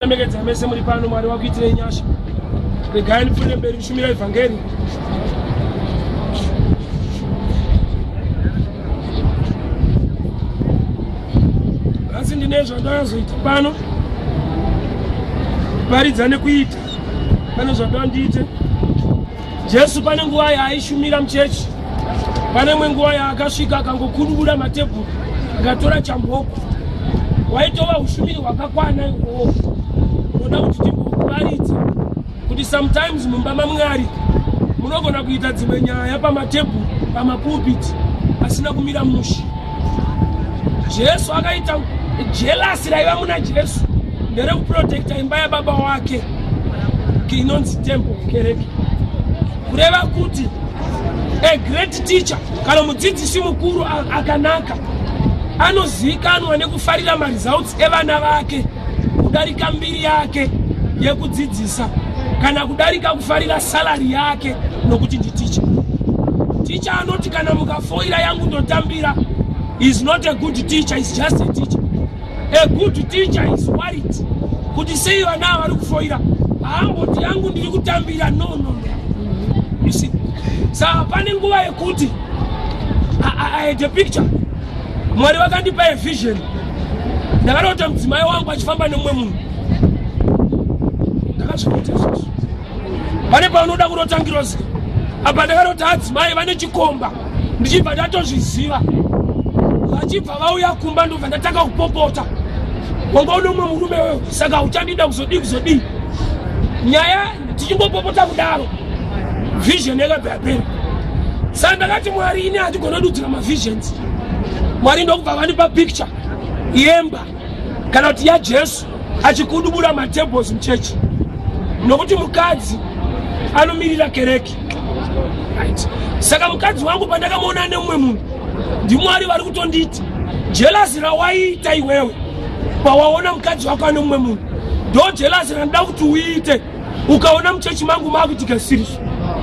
Ndinomekedza mese muri pano Mwari wakuitire nyasha. Regai ndipfuure mberi kushumira evhangeri. Asi ndine zvandazoita pano. Paridza nekuita. Pane zvandandiite. Jesu pane nguva yaaishumira muchechi. Pane imwe nguva yaakasvika akangokudubura matebhuru akatora chamboko. Waitova ushumiri hwakakwana ihwohwo. Unoda kuti timbokuparidza kuti sometimes mumba maMwari munogona kuita dzimwe nyaya pamatebhuru pamapulpiti asina kumira mushe. Jesu akaita jealousy raiva muna Jesu nderekuprotecta imba yababa wake inonzi temple kereke. Kureva kuti a great teacher kana mudzidzisi mukuru akanaka anozivikanwa nekufarira results evana vake kudarika mbiri yake yekudzidzisa kana kudarika kufarira salary yake nokuti ndi teacher. Teacher anoti kana mukafoira yangu ndotambira is not a good teacher, is just a teacher. A good teacher is worried kuti sei vana vari kufoira haamboti yangu ndiri kutambira no. You see, saka pane nguva yekuti I had a picture. Mwari wakandipa a vision. Ndakarota mudzimai wangu achifamba nemumwe munhu. Ndakazvikuita izvozvo. Pane paunoda kurota ngirozi. Apa ndakarota adzimai vane chikomba. Ndichibva ndatozviziva. Vachibva vauya kumba ndobva ndatanga kupopota. Wanga uno mumwe murume wewe. Saka uchandida kuzodii. Nyaya tichimbopopota kudaro. Vision yakabva yapera. Saka ndakati Mwari ini handigona kududzira mavisions. Mwari ndokubva vandipa picture yemba kana kuti yaJesu achikudubura matables muchechi. Nokuti mukadzi anomirira kereke. Right. Saka mukadzi wangu pandakamuona nemumwe munhu ndiMwari vari kutonditi jealousy rawaita iwewe pawaona mukadzi wako ane mumwe munhu ndo jealousy randida kuti uite ukaona muchechi mangu makuitika serious.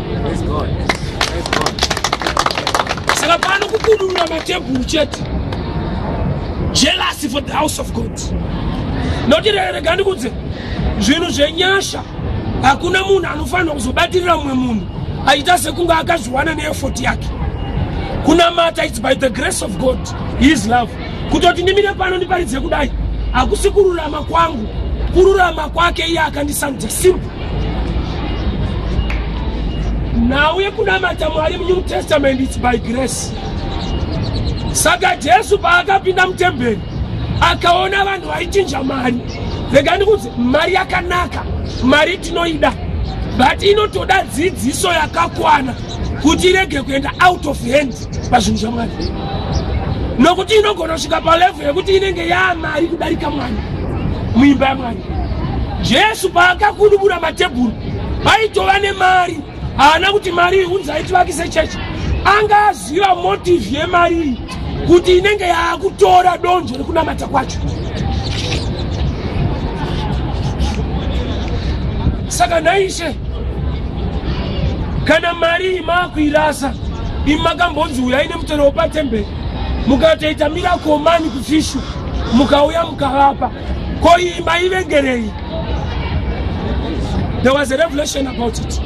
Saka pano kukudubura matebhuru chete. Jealousy for the house of God. Noti rega ndikudze zvinhu zvenyasha hakuna munhu anofanira kuzobatirira mumwe munhu aita sekunge akazviwana neeffort yake. Kunamata it's by the grace of God, his love. Kutoti ndimire pano ndiparidze kudai hakusi kururama kwangu, kururama kwake iye akandisandza simple. Nauye kunamata Mwari muNew Testament it's by grace. Saka Jesu paakapinda mutemberi akaona vanhu vaichinja mari. Rega ndikudze mari yakanaka, mari tinoida, but inotoda dzidziso yakakwana kuti irege kuenda out of hand pazvinhu zvaMwari. Nokuti inogona kusvika palevel yekuti inenge yaamari kudarika Mwari muimba yaMwari. Jesu paakakudubura matebhuru paitova nemari. Haana kuti mari unzai tivakise chechi. Anga aziva motive yemari kuti inenge yaakutora donzvo rekunamata kwacho. Saka naishe kana mari makuirasa imakambonzi uya ine mutero wepatemberi mukatoita miracle mani kufishu mukauya mukavapa ko iyi maivengerei. There was a revelation about it.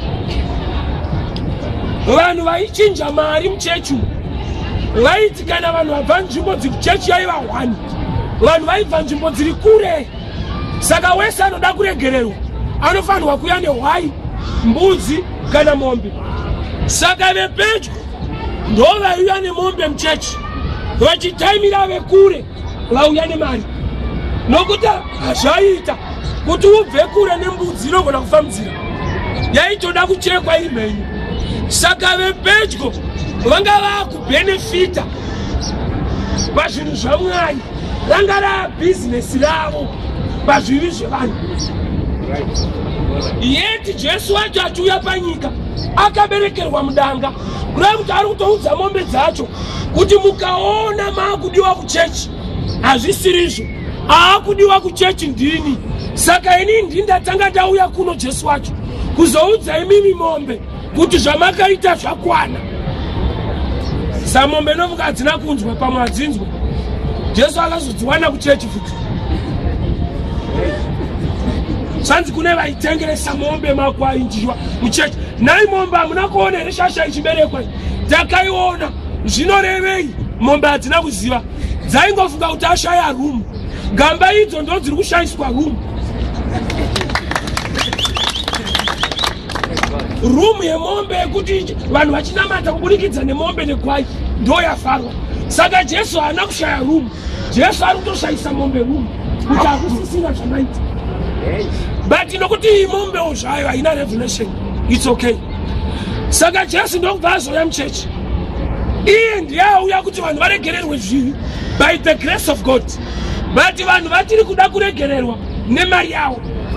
Vanhu vaichinja mari muchechi vaiti kana vanhu vabva nzvimbo chechi yaiva 1 vanhu vaibva nzvimbo dziri kure. Saka wese anoda kuregererwa anofanirwa kuuya nehwai, mbudzi kana mombe. Saka vepedyo ndo vaiuya nemombe muchechi vachitaimira vekure vauya nemari. Nokuti hazvaita kuti ubve kure nembudzi inogona kufambidzira, yaitoda kuchekwa iri mhenyu. Saka vepedyo vanga vakubenefita pazvinhu zvaMwari, ranga rabhizinesi ravo pazvivi zvevanhu. Yeti Jesu wacho achiuya panyika akaberekerwa mudanga kureva kuti ari kutoudza mombe dzacho kuti mukaona maakudiwa kuchechi hazvisirizvo, aakudiwa kuchechi ndini. Saka ini ndindatanga ndauya kuno Jesu wacho kuzoudza imimi mombe kuti zvamakaita zvakwana. Samombe novuka hadzina kunzwa pamwe hadzinzwa. Jesu akazodziwana kuchechi futi. Sanzi kune vaitengeresa mombe makwainjwa muchechi. Nai mombe amuna kuona rishasha ichiberekwa. Takaiona zvinorevei mombe hadzina kuziva. Dzaingofunga kuti ashaya room. Gamba idzo ndo dziri kushaiswa room. Room yemombe yekuti vanhu vachinamata kuburikidza nemombe nekwai ndo yafarwa. Saka Jesu haana kushaya room. Jesu ari kutoshaisa mombe room kuti hakusisina zvamaita. But nokuti mombe ozvayo haina revelation, it's okay. Saka Jesu ndokubva azoya muchechi. Iye ndiye auya kuti vanhu varegererwe zvivi by the grace of God. But vanhu vatiri kuda kuregererwa nemari yavo.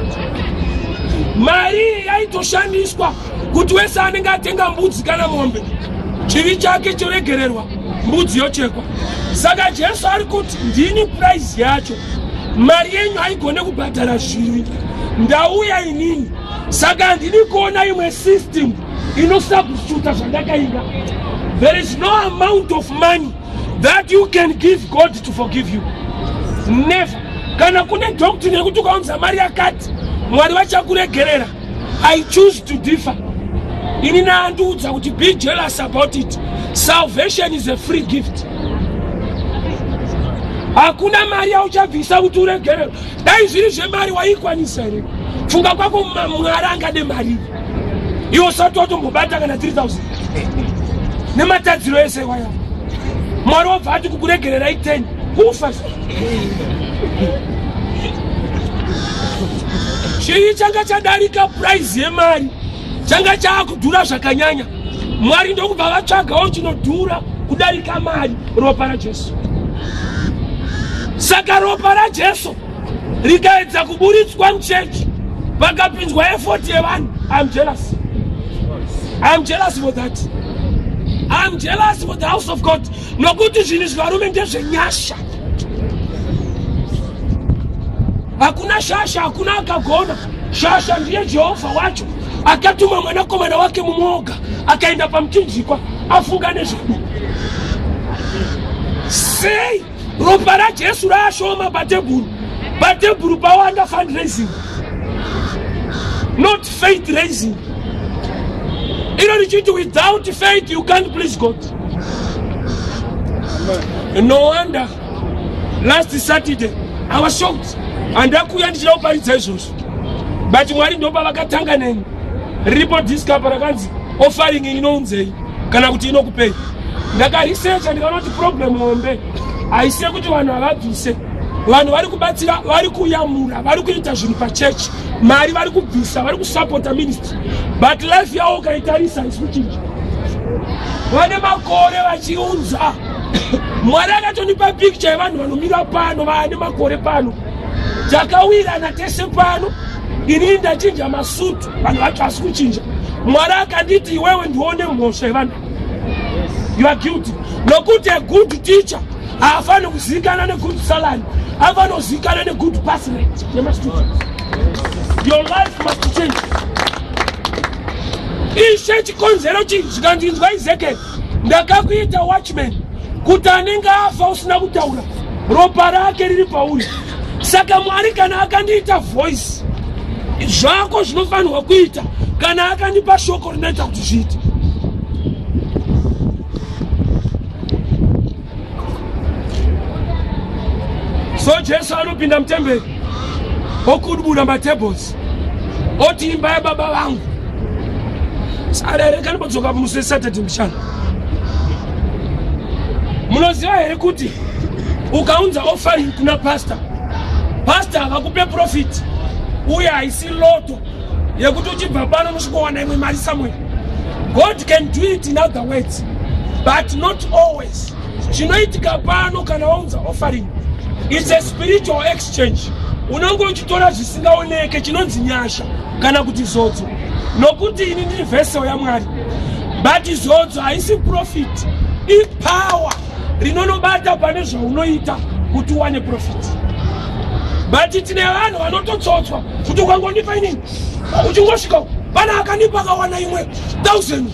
Mari yaitoshandiswa kuti wese anenge atenga mbudzi kana mombe chivi chake choregererwa, mbudzi yochekwa. Saka Jesu ari kuti ndini price yacho. Mari yenyu haigone kubhadhara zvivi. Ndauya inini. Saka handidi kuona imwe system inosubstituta zvandakainga. There is no amount of money that you can give God to forgive you. Never. Kana kune doctrine yekuti ukaunza mari yakati Mwari vachakuregerera. I choose to differ. Inini andiudza kuti be jealous about it. Salvation is a free gift. Hakuna mari yauchabvisa kuti uregererwe. Dai zviri zvemari waikwanisa here. Funga kwako Mwari angade mari. Iwo usati watombobata kana 3000. Nematadziro ese waya. Mwari wabva ati kukuregererai 10. Kufa. Chii changa chadarika price yemari. Changa chaakudhura zvakanyanya. Mwari ndokubva vatsvagawo chinodhura kudarika mari, ropa raJesu. Saka ropa raJesu rikaedza kuburitswa muchechi pakapinzwa effort yevanhu. I'm jealous. I'm jealous for that. I'm jealous for the house of God. Nokuti zvinhu zvarume ndezvenyasha. Hakuna shasha, hakuna akagona. Shasha ndiye Jehovha wacho. Akatuma mwanakomana wake mumwoga, akaenda pamchinjikwa, afunga nezvedu. Sei ropa raJesu raashoma patebhuru. Patebhuru pawanda fundraising. Not faith raising. Ino richiti without faith you can't please God. No wonder last Saturday I was shocked. Andakuya ndichida kuparidza izvozvo. But Mwari ndopa vakatanga neni. Ripo discover rakanzi offering inounzei kana kuti inokupei. Ndakaresearcha ndikaona kuti problem mombe haisi kuti vanhu havabvise. Vanhu vari kubatsira, vari kuyamura, vari kuita zvinhu pachechi. Mari vari kubvisa, vari kusupporta ministry. But life yavo ukaitarisa haisi kuchinja. Vane makore vachiunza. Mwari akatonipa picture yevanhu vanomira pano, vane makore pano. Takawirana tese pano. Inini ndachinja masutu, vanhu vacho hasi kuchinja. Mwari akanditi iwewe ndione mhosva yevanhu. You are guilty. Nokuti a good teacher haafani kuzivikanwa negood salary, haafani kuzivikanwa negood pass rate yemastudents. Your life must change. Ishe chikonzero chinhu zvikandinzwa Ezekiel, ndakakuita watchman kuti anenge afa usina kutaura ropa rake riri pauri. Saka Mwari kana akandiita voice, zvako zvinofanirwa kuita kana akandipa shoko rinoita kuti zviite. So Jesu anopinda mutemberi okudubura matables oti imba yababa vangu. Sarere kana padzoka musi Saturday mushana. Munoziva here kuti ukaunza offering kuna pastor, pastor akakupe profit, uye haisi loto yekuti uchibva pano musvikowana imwe mari somewhere. God can do it in other words, but not always. Chinoitika pano kana waunza offering, it's a spiritual exchange. Unongo uchitora zvisingaoneke chinonzi nyasha kana kuti zodzo. Nokuti ini ndiri vessel yaMwari. But zodzo haisi profit, ipower rinonobata pane zvaunoita kuti uwane profit. But tine vanhu vanototsotswa kuti ukangondipa inini uchingosvika pana akanipa akawana imwe 1000.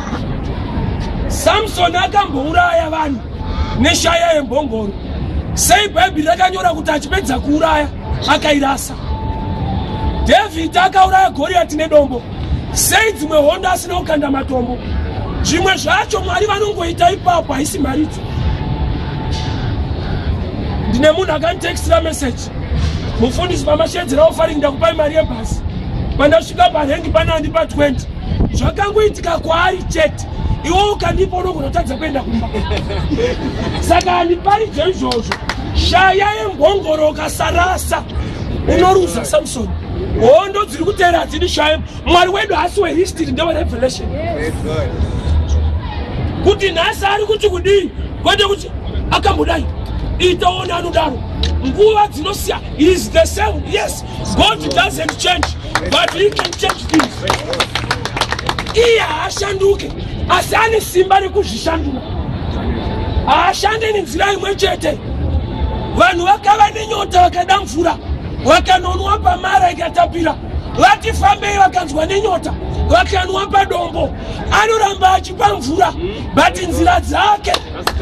Samson akambouraya vanhu neshaya yembongoro. Sei Bhaibheri rakanyora kuti achipedza kuuraya akairasa. David akauraya Goliath nedombo. Sei dzimwe hondo asina kukanda matombo. Zvimwe zvacho Mwari vanongoita ipapo haisi maritso. Ndine munhu akanditextira message. Mufundisi pamashedzera offering ndakupai mari yebhasi. Pandasvika parengi pana andipa 20. Zvakangoitika kwaari chete. Iwo ukandipa unogotadza kuenda kumba. Saka andiparidze izvozvo. Shaya yembongoro ukasarasa unoruza Samson. Hondo dziri kutera hadzidi shaya. Mwari wedu hasi wehistory ndewe revelation. Kuti nhasi ari kuti kudii kwete kuti akambodai itaona anodaro nguva dzinosiya is the same. Yes, God doesn't change, but he can change things. Iye haashanduke asi ane simba rekuzvishandura. Haashande nenzira imwe chete. Vanhu vakava nenyota vakada mvura vakanonwa pamara ikatapira. Vati fambei vakanzwa nenyota vakanwa padombo. Anoramba achipa mvura but nzira dzake.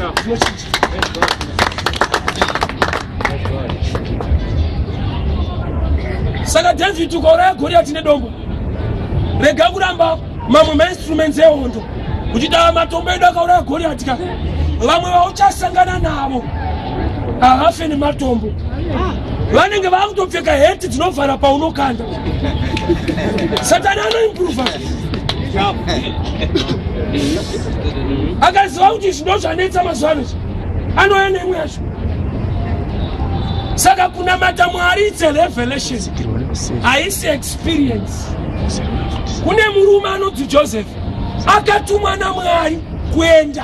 Saka David ukauraya Goliath nedombo. Rega kuramba mamwe instruments ehondo. Uchida matombo edu akauraya Goliath ka. Vamwe vauchasangana navo havafe nematombo. Vanenge vakutopfeka heti dzinovhara paunokanda. Satani anoimprova. Akaziva kuti izvi ndo zvanetsa mazuva ano. Anouya neimwe yacho. Saka kunamata Mwari it's a revelation. Haisi experience. Kune murume anonzi Joseph akatumwa naMwari kuenda.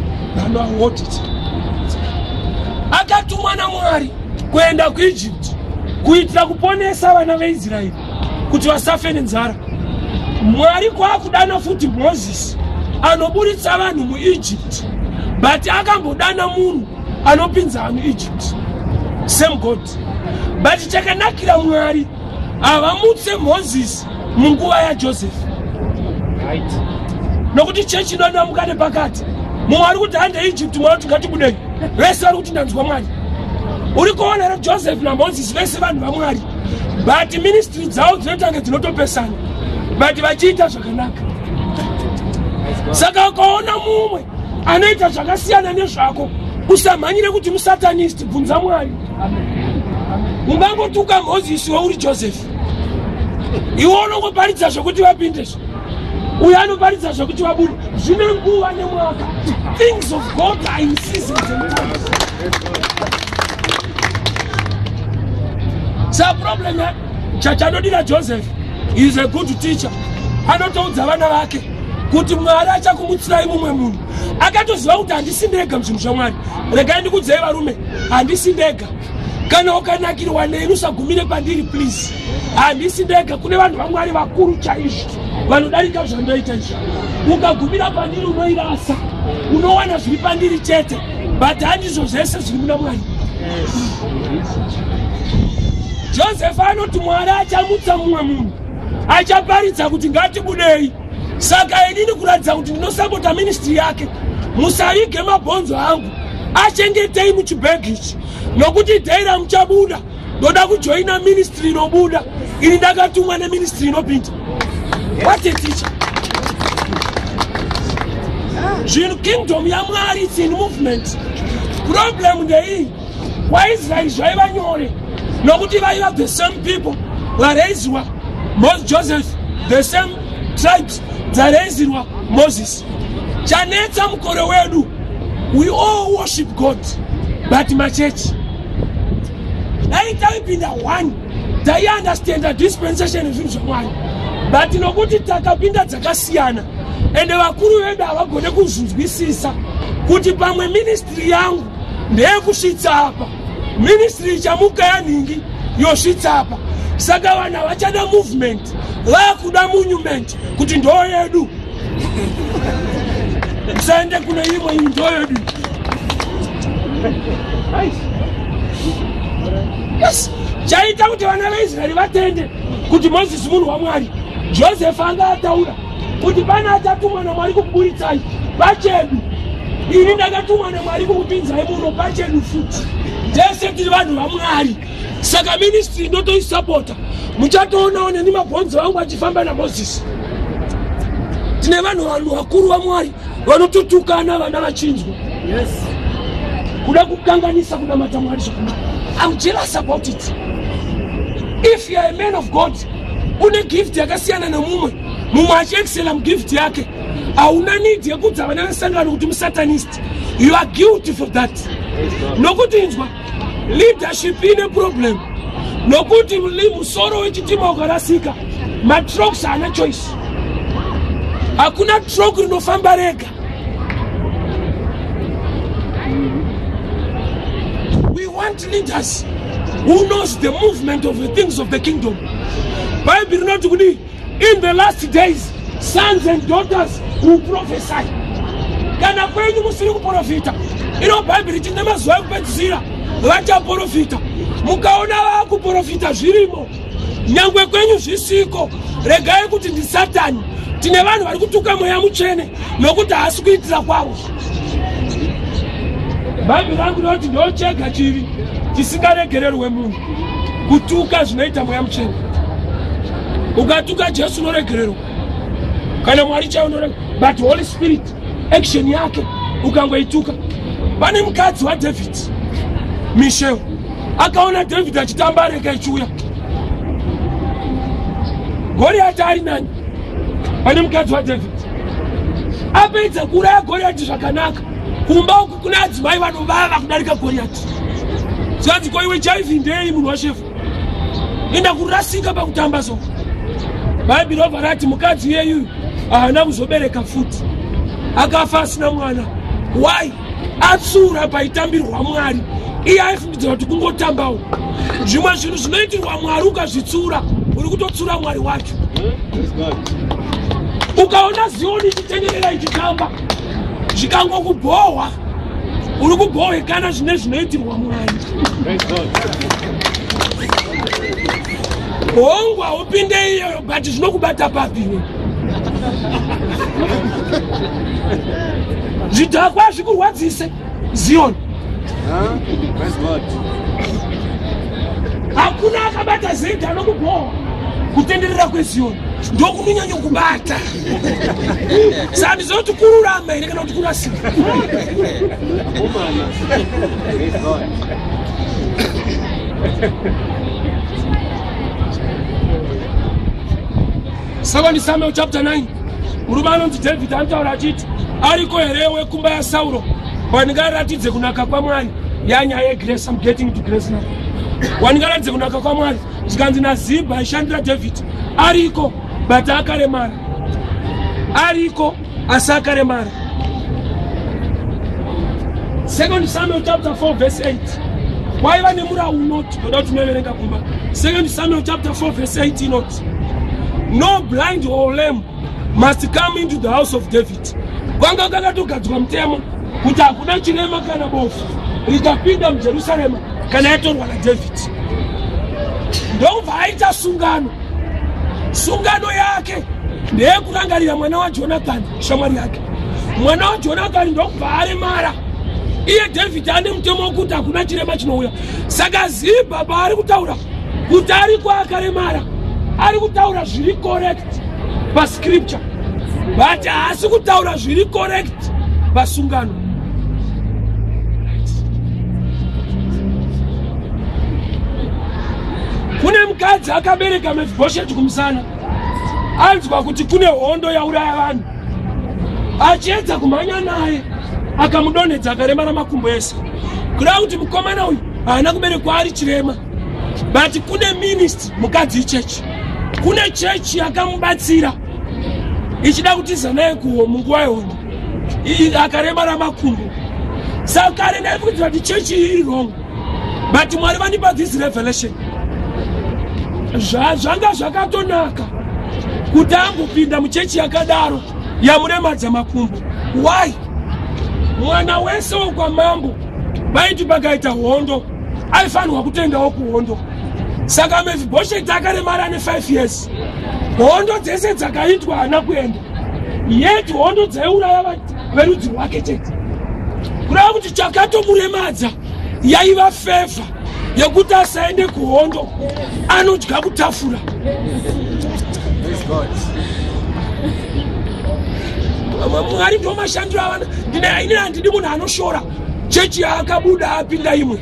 Akatumwa naMwari kuenda kuEgypt kuitira kuponesa vana veIsraeri kuti vasafe nenzara. Mwari kwakudana futi Moses anoburitsa vanhu muEgypt, but akambodana munhu anopinza vanhu Egypt. Same God. But chakanakira Mwari avamutse Moses munguva yaJoseph. Right. Nokuti chechi inodamuka nepakati. Mwari kuti hande Egypt Mwari tikatibudei. Vese vari kuti ndanzwa Mwari. Uri kuona Joseph na Moses vese vanhu vaMwari. But ministry dzavo dzinotanga dzinotopesana. But vachiita zvakanaka. Saka ukaona mumwe anoita zvakasiyana nezvako, usamhanyire kuti musatanist, bvunza Mwari. Ungangotuka Moses uri Joseph. Iwe unongoparidza zvokuti vapinde. Uye anoparidza zvokuti vabude. Zvine nguva nemwaka. Things of God are in seasons and times. So problem chachanodira Joseph is a good teacher. Anotoudza vana vake kuti Mwari achakumutsirai mumwe munhu. Akatoziva kuti handisi ndega muzvinhu zvaMwari. Regai ndikuudzei varume, handisi ndega. Kana ukanakirwa neni usagumire pandiri please. Handisi ndega, kune vanhu vaMwari vakuru chaizvo vanodarika zvandoita izvi. Ukagumira pandiri unoirasa, unowana zviri pandiri chete, but handizvo zvese zviri muna Mwari. Joseph anoti Mwari achamutsa mumwe munhu, achaparidza kuti ngatibudei. Saka inini kuratidza kuti ndinosapota ministry yake, musavige mabhonzo angu, achengetei muchibhegi ichi. Nokuti dhaira muchabuda, ndoda kujoina ministry inobuda, ini ndakatumwa neministry inopinda. What a teacher. Zvinhu kingdom yaMwari it's in movement. Problem ndei waIsraeri zvaiva nyore nokuti vaiva the same people varaizwa Joseph, the same tribes dzaraizirwa Moses. Chanetsa mukore wedu, we all worship God, but machechi aitaipinda one tai understand the dispensation ezvinhu zvaMwari, but nokuti takapinda dzakasiyana ende vakuru vedu havagone kuzvinzwisisa kuti pamwe ministry yangu ndeyekusvitsa apa, ministry ichamuka yanhingi yosvitsa apa. Saka vana vachada movement, vakuda monument kuti ndo yedu. Usaende kune imwe ndo yedu. Yes, chaita kuti vana veIsraeri vatende kuti Moses munhu waMwari. Joseph anga ataura kuti pana achatumwa naMwari kuburitsai pachedu. Ini ndakatumwa naMwari kukupinzai muno pachedu futi. tese tiri vanhu vaMwari. Saka ministry ndotoisapota. Muchatoona neni mabhonzo vangu achifamba naMozisi. Tine vanhu vakuru vaMwari vanototukana vana vachinzwa. Yes. Kuda kukanganisa kunamata Mwari zvakanaka. I'm jealous about it. If you are a man of God, une gift yakasiyana nemumwe, mumwe achiexcela mugift yake, hauna need yekudza vana vesangano kuti musatanist. You are guilty for that. Nokuti inzwa, leadership ine problem. Nokuti musoro wechitima ukarasika, matroks haana choice. Hakuna trok rinofamba rega. We want leaders who knows the movement of the things of the kingdom. Bible not in the last days, sons and daughters will prophesy. Kana kwenyu musiri kuprofita. Ino Bible ichine mazuva ekupedzisira vachaprofita. Mukaona vakuprofita zvirimo, nyangwe kwenyu zvisiko, regai kuti ndi Satani. Tine vanhu vari kutuka mweya mutsvene nokuti haasi kuitira kwavo. Bible rangu rinoti ndochega chivi chisingaregererwe munhu, kutuka zvinoita mweya mutsvene. Ukatuka Jesu unoregererwa, kana Mwari chaiye unoregererwa, but Holy Spirit action yake ukangoituka. Pane mukadzi waDavid, Michelle, akaona David achitamba rega ichiuya, Goliath ari nani. Pane mukadzi waDavid apedza kuuraya Goliath zvakanaka, kumba uku kuna adzimai vanovava kudarika Goliath. Zvanzi ko iwe chaivi ndei munhu washefu, enda kurasika pakutamba so. Bible robva rati mukadzi yeyu haana kuzobereka futi, akafa asina mwana. Why? Atsura paitambirwa Mwari. Iye aifungidzira kuti kungotambawo. Zvimwe zvinhu zvinoitirwa Mwari ukazvitsura, uri kutotsura Mwari wacho. Ukaona Zioni ichitenderera ichitamba, zvikangokubohwa, uri kubohwekana zvine zvinoitirwa Mwari. Hongwa upinde iyoyo, but zvinokubata papi. Zvidhakwa zvikurwadzise Zioni. Hakuna akabata Zedhi anokubohwa kutenderera kweZioni. Ndokuminyanya kubata. Saka ndizoti kururama ine kana kuti kurasika. Second Samuel chapter 9. Murume anonzi David anotaura achiti, ariko here wekumba yaSauro wandingaratidze kunaka kwaMwari yanyaya yegrace. I'm getting to grace now. Wandingaratidze kunaka kwaMwari. Zvikanzi naZibha aishandira David, ariko but akaremara. Ariko asi akaremara. 2 Samuel chapter 4 verse 8. Waiva nemura unoti, ndoda kuti muverenga kumba. 2 Samuel chapter 4 verse 8 inoti, no blind or lame must come into the house of David. Kwanga kakatogadzwa mutemo kuti hakuna chirema kana bofu richapinda muJerusarema kana yatorwa naDavid. Ndobva aita sungano. Sungano yake ndeyekurangarira mwana waJonathani, shamwari yake. Mwana waJonathani ndokubva aremara. Iye David ane mutemo wekuti hakuna chirema chinouya. Saka Zibha paari kutaura kuti ariko akaremara, ari kutaura zviri correct pascripture, but haasi kutaura zviri correct pasungano. Kune mukadzi akabereka Mefibhosheti kumusana, anzwa kuti kune hondo yauraya vanhu, achiedza kumhanya naye akamudonhedza akaremara makumbo ese. Kuda kuti mukomana uyu haana kuberekwa ari chirema, but kune ministry mukadzi ichechi, kune chechi yakamubatsira ichida kutiza naye munguva yehondo, akaremara makumbo. Saka ari naye kuti vati chechi iri wrong, but Mwari vandipa this revelation. Zvanga zvakatonaka kuti angopinda muchechi yakadaro yamuremadza makumbo. Why? Mwana wese wekwamambo vaiti pakaita hondo aifanirwa kutendawo kuhondo. Saka Mefibhosheti akaremara ane 5 years. Hondo dzese dzakaitwa haana kuenda, yet hondo dzaiuraya verudzi rwake chete. Kureva kuti chakatomuremadza yaiva favor yekuti asaende kuhondo anodya kutafura. Mwari ndo mashandiro avana. Ini handidi munhu anoshora chechi yaakabuda apinda imwe.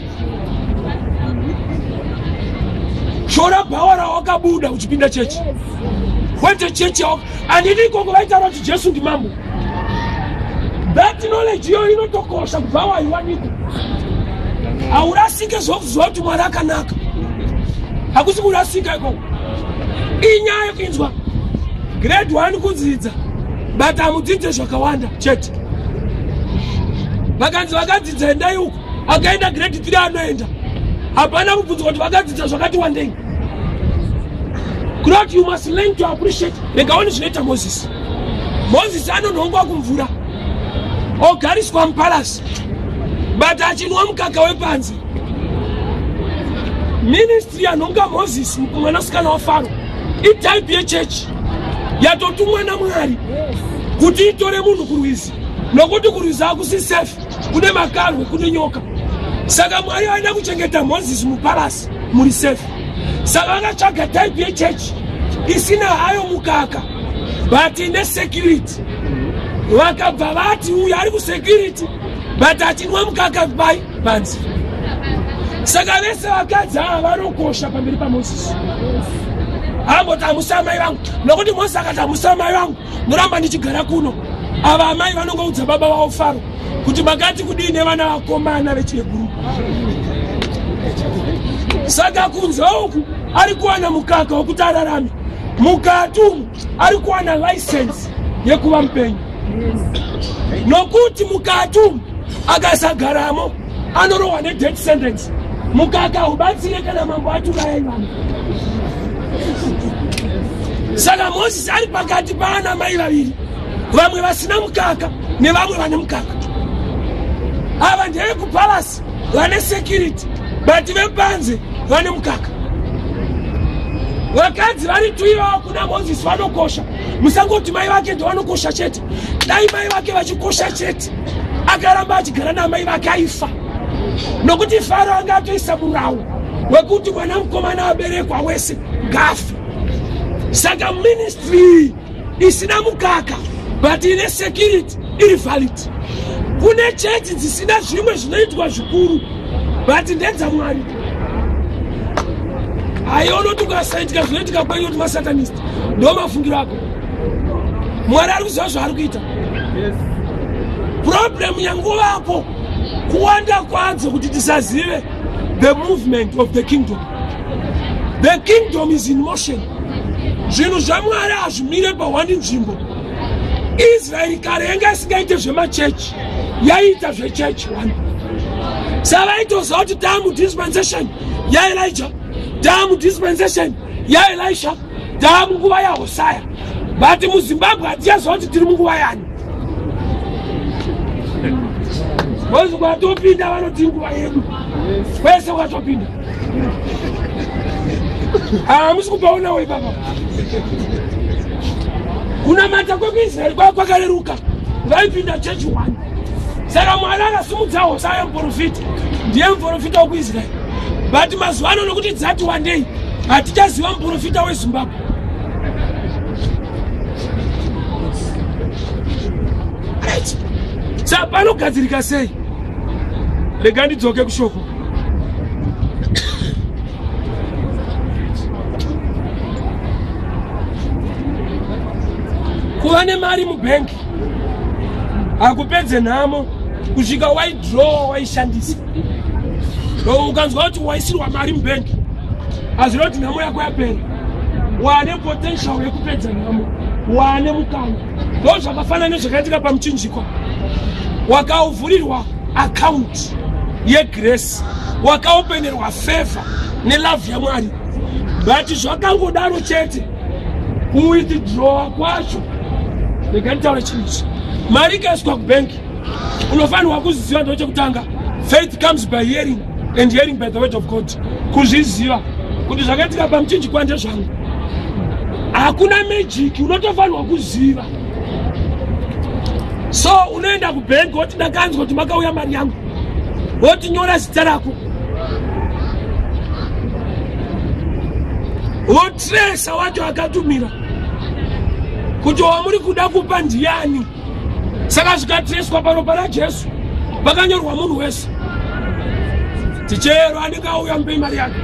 Shora bhawara wakabuda uchipinda chechi. Kwete chechi yako. Handidi ikoko vaitaura kuti Jesu ndimambo. That knowledge yo inotokosha kubva waiwanikwa. Haurasike zoti Mwari akanaka. Hakusi kurasika ikoko. Inyaya yekuinzwa grade 1 kudzidza. But amudzidze zvakawanda chete. Vakanzi vakadzidza endai uko. Akaenda grade 3 anoenda. Hapana kubvunzwa kuti vakadzidza zvakati wandei. God, you must learn to appreciate. Regaoni zvinoita Moses. Moses anonhongwa kumvura. Ogariswa mupalasi. But achinwa mukaka wepanze. Ministry anonga Moses mwanasikana waFaro. Itype yechechi yatotumwa naMwari kuti itore munhu kurwizi. Nokuti kurwizi akusi safe. Kune makarwe, kune nyoka. Saka Mwari aenda kuchengeta Moses mupalasi muri safe. Saka vakatsvaga type yechechi isina hayo mukaka but ine security. Vakabva vati uyu ari kusecurity but achinwa mukaka panze. Saka vese vakadzi ava vanokosha pamberi paMozisi. Amboti amusa mai vangu. Nokuti Mozisi akati amusa mai vangu muramba ndichigara kuno. Ava amai vanongoudza baba vavo Faro kuti makati kudini vana vakomana vecheguru. Saka kunze uku ari kuwana mukaka wokuti ararame. Mukati umu ari kuwana license yekuva mupenyu. Nokuti mukati umu akasagaramo anorohwa nedeath sentence. Mukaka ubatsire kana mambo aturayai vanhu. Saka Moses ari pakati paana mai vaviri. Vamwe vasina mukaka nevamwe vane mukaka. Ava ndeye kupalasi vane security but vepanze vane mukaka. Vakadzi vari tuivawo kuna Moses vanokosha. Musangoti mai vake ndo vanokosha chete. Dai mai vake vachikosha chete akaramba achigara namai vake aifa. Nokuti Faro angatoisa murawo wekuti mwana mukomana aberekwa wese ngafe. Saka ministry isina mukaka but ine security iri valid. Kune chechi dzisina zvimwe zvinoitwa zvikuru but ndedza Mwari. Ayono tukasaitika zvinoitika kwenyu kuti masatanist ndo mafungiro ako. Mwari ari kuziva zvaari kuita. Problem yanguvapo kuwanda kwadzo kuti tisazive the movement of the kingdom. The kingdom is in motion. Zvinhu zvaMwari hazvimire pawani nzvimbo. Israel kare yanga isingaite zvemachechi yaita zvechechi one. Savaitoziva kuti tamu dispensation yaElijah, tamu dispensation yaElisha, tamu nguva yaHosea. But muZimbabwe hatiyaziva kuti tiri munguva yani. Vozi kwatopinda vanoti nguva yedu. Kwese kwatopinda. Hamusi kupaonawo ipapa. Kunamata kwekuIsraeri kwakareruka. Vaipinda chechi one. Saka Mwari akasimudza Hosea muprofita. Ndiye muprofita wekuIsraeri. But mazuva ano nokuti dzati wandei hatichaziva muprofita weZimbabwe. Right. Saka panogadzirika sei? Rega ndidzoke kushoko. Kuva nemari mubhengi hakupedze nhamo kusvika waidrowa waishandisa. Ukanzwa kuti waisirwa mari mubhengi hazvino kuti nhamo yako yapera. Wane potential yekupedza nhamo, wane mukana. Ndo zvakafanana nezvakaitika pamuchinjikwa. Wakauvhurirwa account yegrace, wakaopenerwa favor nelove yaMwari. But zvakangodaro chete kuwithdraw kwacho. Ndikataura chinhu. Mari ikaiswa kubanki unofanirwa kuziva ndo chekutanga. Faith comes by hearing and hearing by the word of God. Kuzviziva kuti zvakaitika pamuchinjikwa ndezvangu. Hakuna magic, unotofanirwa kuziva. So unoenda kubank woti ndakanzwa kuti makauya mari yangu. wotinyora zita rako, wotresa wacho akatumira kuti wamuri kuda kupa ndiani. Saka zvikatreswa paropa raJesu pakanyorwa munhu wese. Tichero anenge auya mupei mari yake.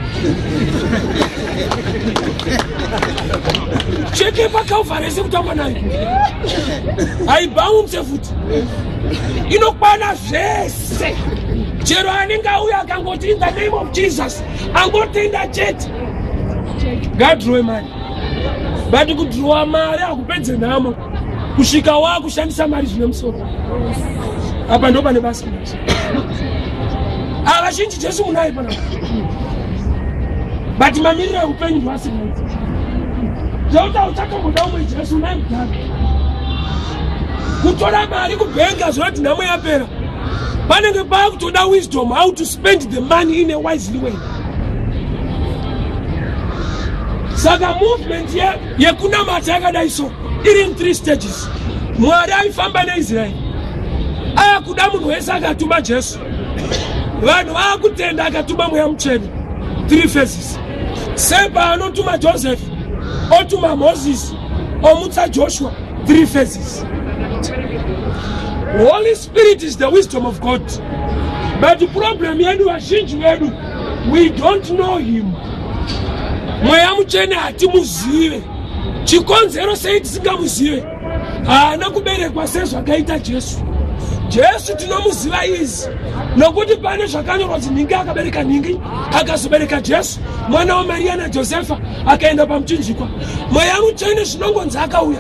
Cheke paKalvari sekutamba nayo haibhaumse futi, inokwana zvese. Chero anenge auya akangoti in the name of Jesus angotenda chete. Ngadrowe mari, but kudrowa mari hakupedze nhamo. Kusvika wakushandisa mari zvine musoro. Apa ndo pane basa. Avazhinji Jesu munaye panapa, but mamiriro eupenyu ndwasinaiti. Zvauta uchatomboda umwe Jesu unaye kudhara. Kutora mari kubhenga zvoti nhamo yapera. Panenge pakutoda wisdom how to spend the money in a wisely way. Saka movement yekunamata yakadai so iri in 3 stages. Mwari aifamba neIsraeri, ayakuda munhu wese akatuma Jesu. Vanhu vakutenda akatuma mweya mutsvene, 3 phases. Seba anotuma Joseph, otuma Moses, omutsa Joshua, 3 phases. Holy Spirit is the wisdom of God. But the problem yedu vazhinji vedu, we don't know him. Mweya mutsvene hatimuzive. Chikonzero sei tisingamuzive? Haana kuberekwa sezvakaita Jesu. Jesu tinomuziva izi nokuti pane zvakanyorwa kuti nhingi akabereka nhingi, akazobereka Jesu mwana waMaria naJosefa, akaenda pamuchinjikwa. Mweya mutsvene zvinongonzi akauya.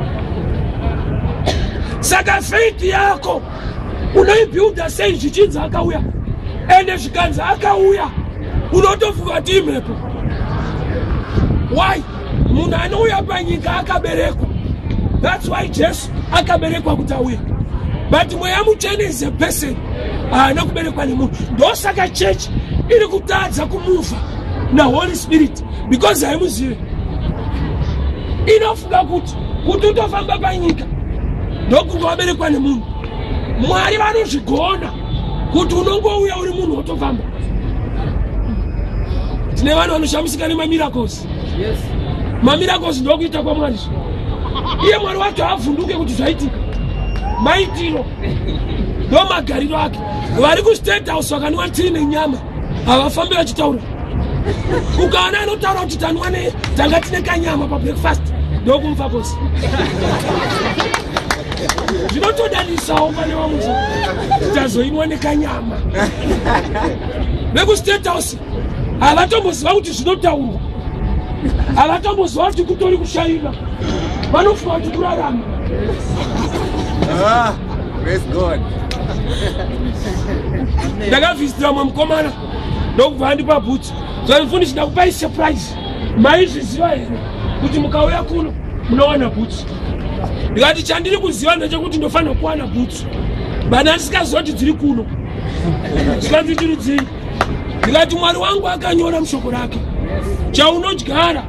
Saka faith yako unoibuilda sei zvichinzi akauya, ende zvikanzi akauya unotofunga kuti imhepo. Why? Munhu anouya panyika akaberekwa. That's why Jesu akaberekwa kuti auye. But mweya mutsvene is a person, haana kuberekwa nemunhu. Ndosaka church iri kutadza kumuva na Holy Spirit because haimuzive. Inofunga kuti utofamba panyika ndokunge waberekwa nemunhu. Mwari vanozvigona kuti unongouya uri munhu wotofamba. Tine vanhu vanoshamisika nemamiracles. Yes. Mamiracles ndokuita kwaMwari. Iye Mwari wacho avhunduke kuti zvaitika. Maitiro ndo magariro ake. Vari kuState House vakanwa tii nenyama havafambi vachitaura. Ukaona anotaura kuti tanga tine kanyama pabreakfast ndokumfa kosi. Zvinotodanisawo pane vamwe tazoinwa nekanyama. VekuState House havatomboziva kuti zvinotaurwa, havatomboziva kuti kutori kushayiwa, vanofunga kuti kurarama. Praise God. Ndakavhizitira mwe mukomana ndokubva andipa bhutsu. Zvandifundisa ndakupai surprise. Maizviziva here kuti mukauya kuno munowana bhutsu? Ndikati chandiri kuziva ndechekuti ndofanira kuwana bhutsu. Bana ndisingaziva kuti dziri kuno. Zvikanzi ndiri dziri. Ndikati Mwari wangu akanyora mushoko rake. Chaunodyara.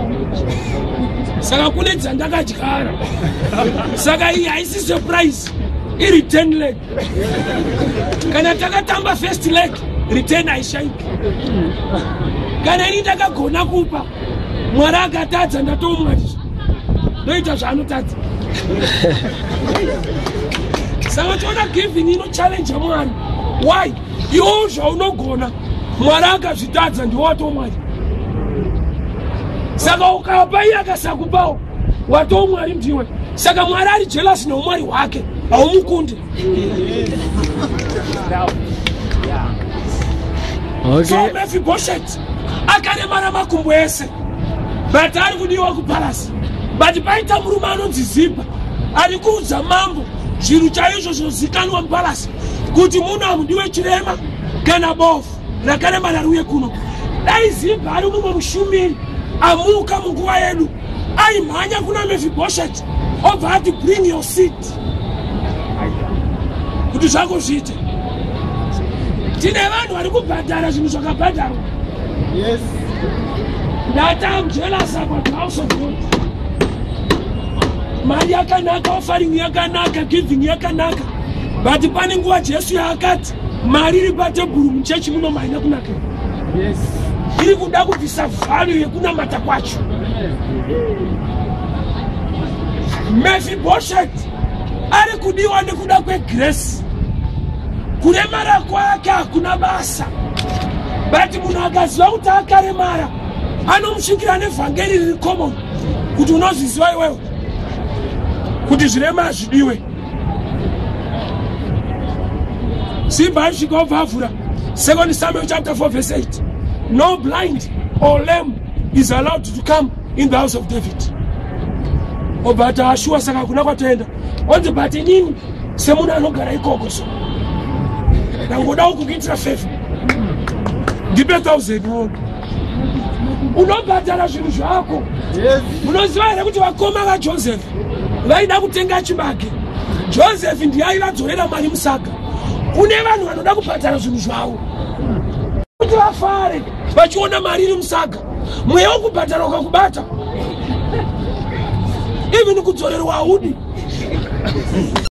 Saka kune dzandakadyara. Saka iyi haisi surprise. Return leg. Kana takatamba first leg, return haishaiki. Kana ini ndakagona kupa, Mwari akatadza ndatomwari. Ndoita zvaanotadza. Saka tiona giving ino challenge Mwari. Why? Iwo zvaunogona, Mwari akazvitadza ndiwo watomwari. Saka ukapa iye akasakupawo, watomwari ndiwe. Saka Mwari ari jealous neumwari hwake, haumukunde. Okay. So Mephibosheth akaremara makumbo ese, but ari kudiwa kupalasi. But paita murume anonzi Ziba ari kuudza mambo zvinhu chaizvo zvinozikanwa mupalasi kuti munhu hamudiwe chirema kana bofu rakaremara riuye kuno. Dai Ziba ari mumwe mushumiri amuka munguva yedu, aimhanya kuna Mephibosheth obva ati bring your seat kuti zvako zviite. Tine vanhu vari kubhadhara zvinhu zvakabhadharwa. Yes. That I'm jealous about the house of God. Mari yakanaka, offering yakanaka, giving yakanaka. But pane nguva Jesu yaakati Mariri patebhuru muchechi muno maina kunaka. Yes. Iri kuda kubvisa value yekunamata kwacho. Mephibosheth ari kudiwa nekuda kwegrace. Kuremara kwake hakuna basa. But munhu akaziva kuti akaremara anomusvikira nevhangeri riri common kuti unozviziva iwewe kuti zvirema zvidiwe. Simba asvika obva avhura 2 Samuel chapter 4 verse 8. No blind or lame is allowed to come in the house of David. Obata ashua saka kuna kwatoenda. Onde bati nini semunhu anogara ikoko so. Nangoda kukuitira favor. Ndipe 1000 unobhadhara zvinhu zvako. Yes. Unoziva here kuti vakoma vaJoseph vaida kutenga chibage. Joseph ndiye aivadzorera mari musaga. Kune vanhu vanoda kubhadhara zvinhu zvavo kuti vafare vachiona mari iri musaga. Mweya wokubhadhara ukakubata even kudzorerwa haudi.